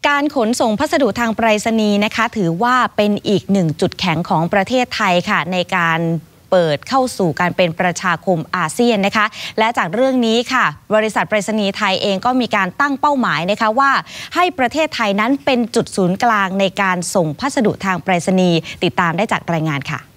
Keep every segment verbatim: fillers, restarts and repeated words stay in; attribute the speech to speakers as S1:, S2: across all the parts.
S1: การขนส่งพัสดุทางไปรษณีย์นะคะถือว่าเป็นอีกหนึ่งจุดแข็งของประเทศไทยค่ะในการเปิดเข้าสู่การเป็นประชาคมอาเซียนนะคะและจากเรื่องนี้ค่ะบริษัทไปรษณีย์ไทยเองก็มีการตั้งเป้าหมายนะคะว่าให้ประเทศไทยนั้นเป็นจุดศูนย์กลางในการส่งพัสดุทางไปรษณีย์ติดตามได้จากรายงานค่ะ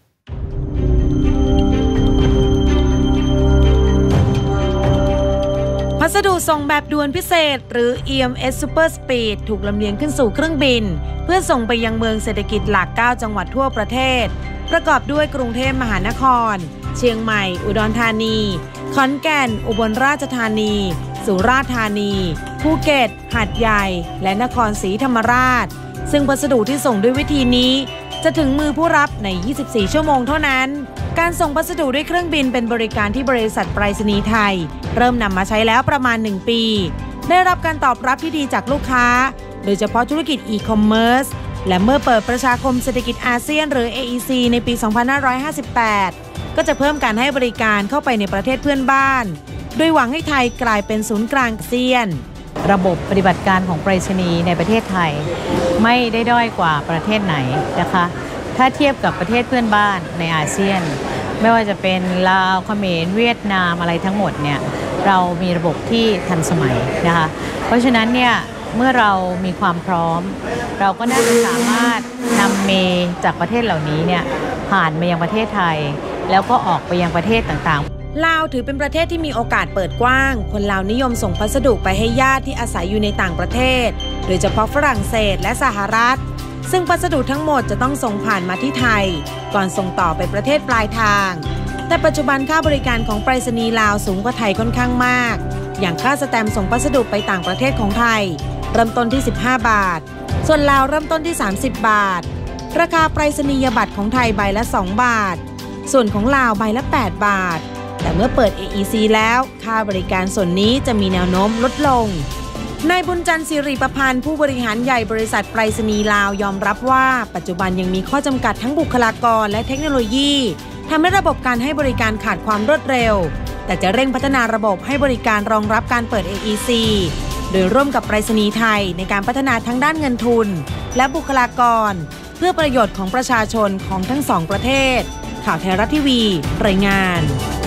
S2: พัสดุส่งแบบด่วนพิเศษหรือ อี เอ็ม เอส Super Speed ถูกลำเลียงขึ้นสู่เครื่องบินเพื่อส่งไปยังเมืองเศรษฐกิจหลักเก้าจังหวัดทั่วประเทศประกอบด้วยกรุงเทพมหานครเชียงใหม่อุดรธานีขอนแก่นอุบลราชธานีสุราษฎร์ธานีภูเก็ตหาดใหญ่และนครศรีธรรมราชซึ่งพัสดุที่ส่งด้วยวิธีนี้จะถึงมือผู้รับในยี่สิบสี่ชั่วโมงเท่านั้นการส่งพัสดุด้วยเครื่องบินเป็นบริการที่บริษัทไปรษณีย์ไทยเริ่มนำมาใช้แล้วประมาณหนึ่งปีได้รับการตอบรับที่ดีจากลูกค้าโดยเฉพาะธุรกิจอีคอมเมิร์ซและเมื่อเปิดประชาคมเศรษฐกิจอาเซียนหรือ เอ อี ซี ในปี สองพันห้าร้อยห้าสิบแปด ก็จะเพิ่มการให้บริการเข้าไปในประเทศเพื่อนบ้านโดยหวังให้ไทยกลายเป็นศูนย์กลางอาเซียน
S3: ระบบปฏิบัติการของไปรษณีย์ในประเทศไทยไม่ได้ด้อยกว่าประเทศไหนนะคะถ้าเทียบกับประเทศเพื่อนบ้านในอาเซียนไม่ว่าจะเป็นลาวเขมรเวียดนามอะไรทั้งหมดเนี่ยเรามีระบบที่ทันสมัยนะคะเพราะฉะนั้นเนี่ยเมื่อเรามีความพร้อมเราก็น่าจะสามารถนำเมย์จากประเทศเหล่านี้เนี่ยผ่านมายังประเทศไทยแล้วก็ออกไปยังประเทศต่าง
S2: ๆลาวถือเป็นประเทศที่มีโอกาสเปิดกว้างคนลาวนิยมส่งพัสดุไปให้ญาติที่อาศัยอยู่ในต่างประเทศโดยเฉพาะฝรั่งเศสและสหรัฐซึ่งพัสดุทั้งหมดจะต้องส่งผ่านมาที่ไทยก่อนส่งต่อไปประเทศปลายทางแต่ปัจจุบันค่าบริการของไปรษณีย์ลาวสูงกว่าไทยค่อนข้างมากอย่างค่าสแตมป์ส่งพัสดุไปต่างประเทศของไทยเริ่มต้นที่สิบห้าบาทส่วนลาวเริ่มต้นที่สามสิบบาทราคาไปรษณียบัตรของไทยใบละสองบาทส่วนของลาวใบละแปดบาทแต่เมื่อเปิด เอ อี ซี แล้วค่าบริการส่วนนี้จะมีแนวโน้มลดลงนายบุญจันทร์สิริประพันธ์ผู้บริหารใหญ่บริษัทไปรษณีย์ลาวยอมรับว่าปัจจุบันยังมีข้อจำกัดทั้งบุคลากรและเทคโนโลยีทำให้ระบบการให้บริการขาดความรวดเร็วแต่จะเร่งพัฒนาระบบให้บริการรองรับการเปิด เอ อี ซี โดยร่วมกับไปรษณีย์ไทยในการพัฒนาทั้งด้านเงินทุนและบุคลากรเพื่อประโยชน์ของประชาชนของทั้งสองประเทศข่าวไทยรัฐทีวีรายงาน